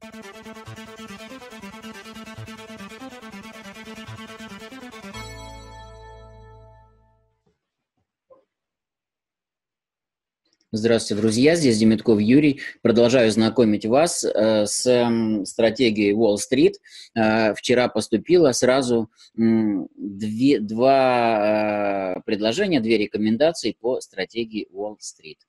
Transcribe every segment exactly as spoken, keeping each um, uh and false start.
Здравствуйте, друзья, здесь Демитков Юрий. Продолжаю знакомить вас э, с э, стратегией Уолл-стрит. Э, вчера поступило сразу э, две, два э, предложения, две рекомендации по стратегии Уолл-стрит.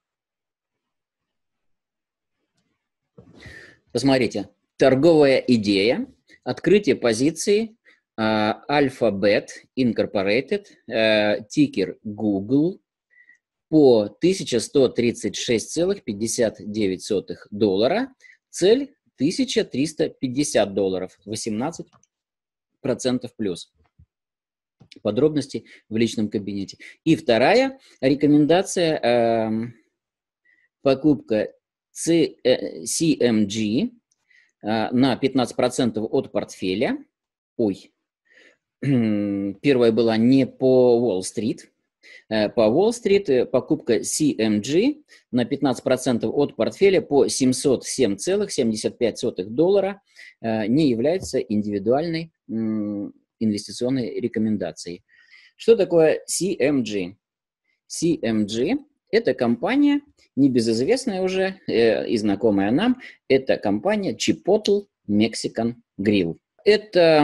Посмотрите, торговая идея, открытие позиции э, Alphabet Incorporated, э, тикер Google, по тысяча сто тридцать шесть целых пятьдесят девять сотых доллара, цель тысяча триста пятьдесят долларов, восемнадцать процентов плюс. Подробности в личном кабинете. И вторая рекомендация, э, покупка си эм джи э, на пятнадцать процентов от портфеля. Ой, первая была не по Уолл-стрит. По Уолл-стрит покупка си эм джи на пятнадцать процентов от портфеля по семьсот семь целых семьдесят пять сотых доллара не является индивидуальной инвестиционной рекомендацией. Что такое си эм джи? си эм джи – это компания, небезызвестная уже и знакомая нам, это компания Chipotle Mexican Grill. Это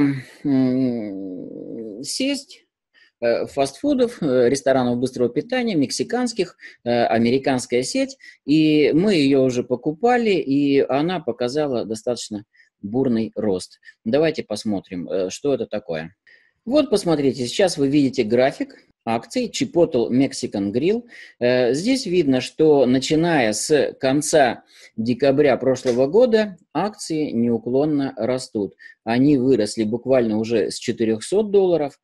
сеть фастфудов, ресторанов быстрого питания, мексиканских, американская сеть. И мы ее уже покупали, и она показала достаточно бурный рост. Давайте посмотрим, что это такое. Вот, посмотрите, сейчас вы видите график акций Chipotle Mexican Grill. Здесь видно, что начиная с конца декабря прошлого года акции неуклонно растут. Они выросли буквально уже с четырехсот долларов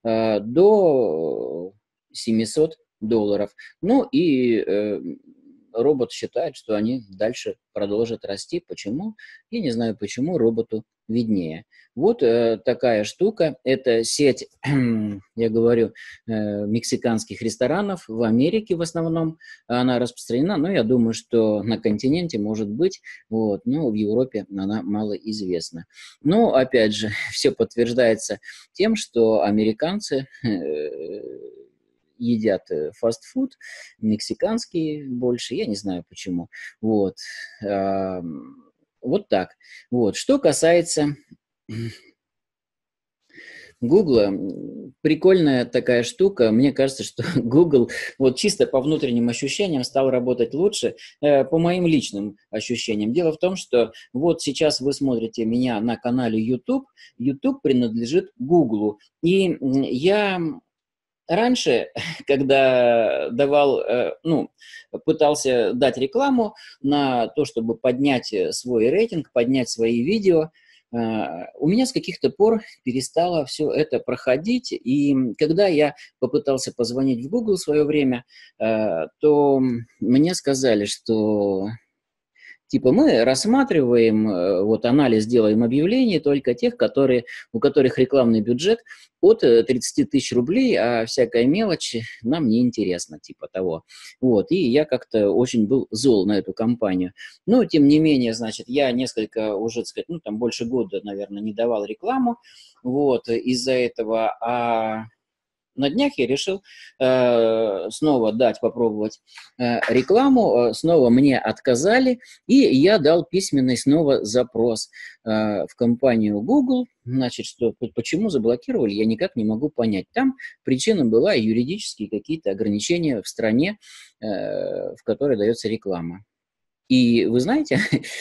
до семисот долларов. Ну и э, робот считает, что они дальше продолжат расти. Почему? Я не знаю, почему, роботу виднее. Вот э, такая штука. Это сеть, я говорю, э, мексиканских ресторанов в Америке в основном. Она распространена, но я думаю, что на континенте может быть, вот, но в Европе она малоизвестна. Но, опять же, все подтверждается тем, что американцы э, едят фастфуд, мексиканский больше, я не знаю почему. Вот. Э, вот так. Вот. Что касается Гугла, прикольная такая штука. Мне кажется, что Google вот чисто по внутренним ощущениям стал работать лучше, э, по моим личным ощущениям. Дело в том, что вот сейчас вы смотрите меня на канале YouTube. YouTube принадлежит Google. И я раньше, когда давал, ну, пытался дать рекламу на то, чтобы поднять свой рейтинг, поднять свои видео, у меня с каких-то пор перестало все это проходить, и когда я попытался позвонить в Google в свое время, то мне сказали, что типа мы рассматриваем, вот анализ делаем объявлений только тех, которые, у которых рекламный бюджет от тридцати тысяч рублей, а всякая мелочь нам не интересна, типа того. Вот, и я как-то очень был зол на эту компанию. Но, тем не менее, значит, я несколько, уже, так сказать, ну, там больше года, наверное, не давал рекламу, вот, из-за этого, а на днях я решил э, снова дать попробовать э, рекламу, э, снова мне отказали, и я дал письменный снова запрос э, в компанию Google, значит, что почему заблокировали, я никак не могу понять. Там причина была юридические какие-то ограничения в стране, э, в которой дается реклама. И вы знаете,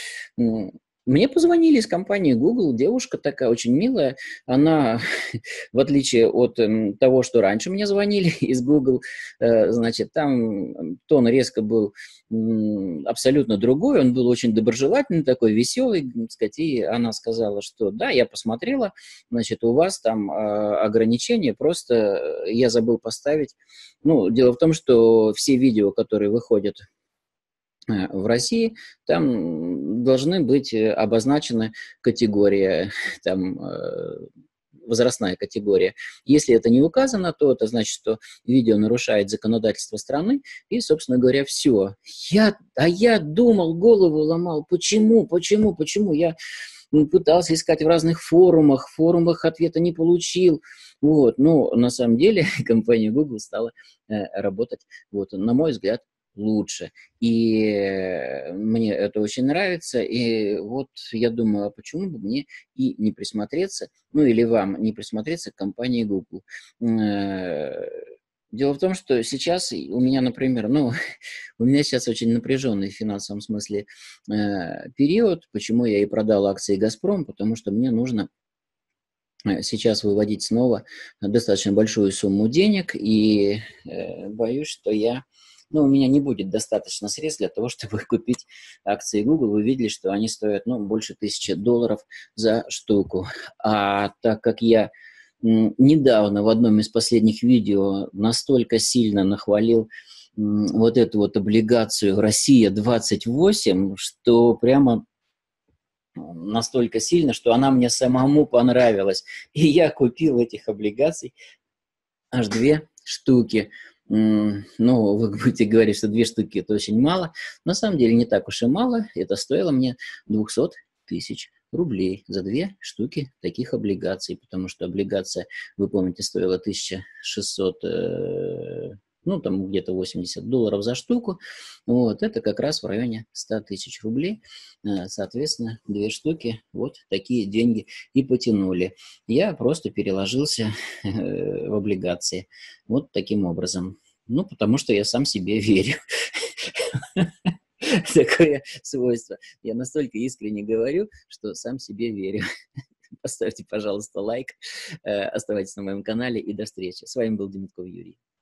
мне позвонили из компании Google, девушка такая очень милая, она, в отличие от э, того, что раньше мне звонили из Google, э, значит, там тон резко был э, абсолютно другой, он был очень доброжелательный, такой веселый, так сказать, и она сказала, что да, я посмотрела, значит, у вас там э, ограничения, просто я забыл поставить. Ну, дело в том, что все видео, которые выходят в России, там должны быть обозначены категории, там, возрастная категория. Если это не указано, то это значит, что видео нарушает законодательство страны, и, собственно говоря, все. Я, а я думал, голову ломал, почему, почему, почему? Я пытался искать в разных форумах, в форумах ответа не получил. Вот. Но на самом деле компания Google стала э, работать, вот, на мой взгляд, лучше. И э, мне это очень нравится. И вот я думаю, а почему бы мне и не присмотреться, ну или вам не присмотреться к компании Google. Э, Дело в том, что сейчас у меня, например, ну, у меня сейчас очень напряженный в финансовом смысле э, период. Почему я и продал акции «Газпром»? Потому что мне нужно э, сейчас выводить снова достаточно большую сумму денег, и э, боюсь, что я, ну, у меня не будет достаточно средств для того, чтобы купить акции Google. Вы видели, что они стоят, ну, больше тысячи долларов за штуку. А так как я недавно в одном из последних видео настолько сильно нахвалил вот эту вот облигацию «Россия двадцать восемь», что прямо настолько сильно, что она мне самому понравилась. И я купил этих облигаций аж две штуки. Ну, вы будете говорить, что две штуки – это очень мало. На самом деле не так уж и мало. Это стоило мне двести тысяч рублей за две штуки таких облигаций, потому что облигация, вы помните, стоила тысяча шестьсот, э, ну, там где-то восемьдесят долларов за штуку. Вот, это как раз в районе ста тысяч рублей. Э, соответственно, две штуки, вот такие деньги и потянули. Я просто переложился э, в облигации. Вот таким образом. Ну, потому что я сам себе верю. Такое свойство. Я настолько искренне говорю, что сам себе верю. Поставьте, пожалуйста, лайк, оставайтесь на моем канале и до встречи. С вами был Демитков Юрий.